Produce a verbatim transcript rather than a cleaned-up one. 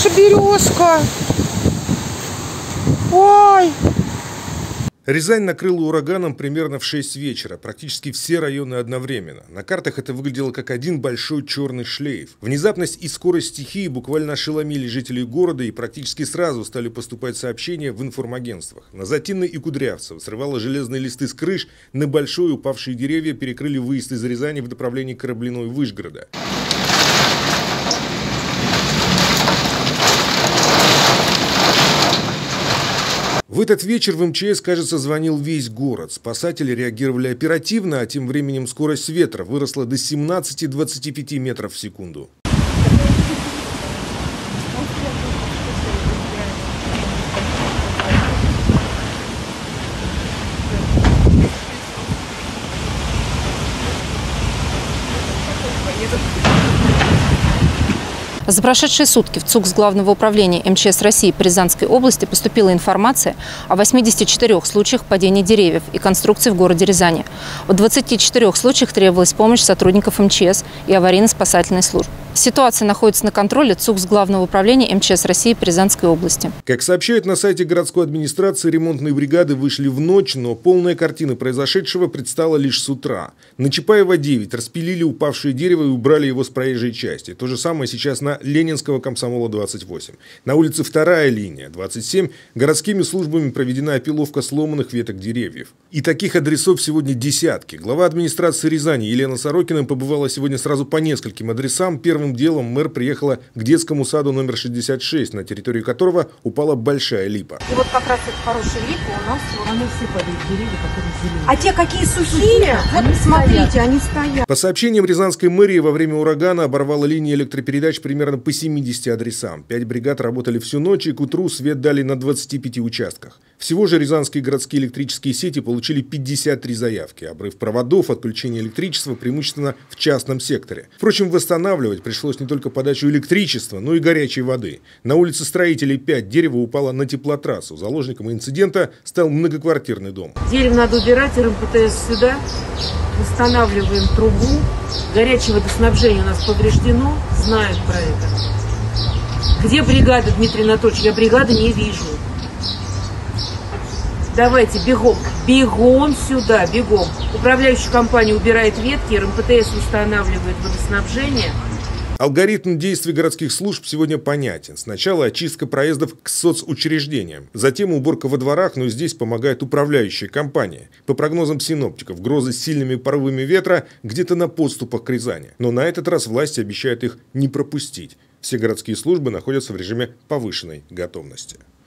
наша березка. Ой. Рязань накрыла ураганом примерно в шесть вечера, практически все районы одновременно. На картах это выглядело как один большой черный шлейф. Внезапность и скорость стихии буквально ошеломили жителей города, и практически сразу стали поступать сообщения в информагентствах. На Затинной и Кудрявцево срывало железные листы с крыш, на большие упавшие деревья перекрыли выезд из Рязани в направлении Кораблиной и Вышгорода. В этот вечер в эм че эс, кажется, звонил весь город. Спасатели реагировали оперативно, а тем временем скорость ветра выросла до семнадцати двадцати пяти метров в секунду. За прошедшие сутки в ЦУКС Главного управления эм че эс России по Рязанской области поступила информация о восьмидесяти четырёх случаях падения деревьев и конструкций в городе Рязани. В двадцати четырёх случаях требовалась помощь сотрудников эм че эс и аварийно-спасательной службы. Ситуация находится на контроле ЦУКС Главного управления эм че эс России по Рязанской области. Как сообщают на сайте городской администрации, ремонтные бригады вышли в ночь, но полная картина произошедшего предстала лишь с утра. На Чапаева девять распилили упавшее дерево и убрали его с проезжей части. То же самое сейчас на Ленинского Комсомола двадцать восемь. На улице вторая линия, двадцать семь, городскими службами проведена опиловка сломанных веток деревьев. И таких адресов сегодня десятки. Глава администрации Рязани Елена Сорокина побывала сегодня сразу по нескольким адресам. Первым делом мэр приехала к детскому саду номер шестьдесят шесть, на территории которого упала большая липа. И вот как раз эта хорошая липа у нас, они все падают, деревья, которые зеленые. А те, какие сухие, вот они смотрите, стоят. Они стоят. По сообщениям Рязанской мэрии, во время урагана оборвала линии электропередач примерно по семидесяти адресам. Пять бригад работали всю ночь, и к утру свет дали на двадцати пяти участках. Всего же рязанские городские электрические сети получили пятьдесят три заявки. Обрыв проводов, отключение электричества преимущественно в частном секторе. Впрочем, восстанавливать пришлось не только подачу электричества, но и горячей воды. На улице Строителей пять дерево упало на теплотрассу. Заложником инцидента стал многоквартирный дом. Дерево надо убирать, эр эм пэ тэ эс сюда. Восстанавливаем трубу. Горячее водоснабжение у нас повреждено. Знают про это. Где бригада, Дмитрий Анатольевич? Я бригады не вижу. Давайте, бегом, бегом сюда, бегом. Управляющая компания убирает ветки, эр эм пэ тэ эс восстанавливает водоснабжение. Алгоритм действий городских служб сегодня понятен. Сначала очистка проездов к соцучреждениям, затем уборка во дворах, но здесь помогает управляющая компания. По прогнозам синоптиков, грозы с сильными порывами ветра где-то на подступах к Рязани. Но на этот раз власти обещают их не пропустить. Все городские службы находятся в режиме повышенной готовности.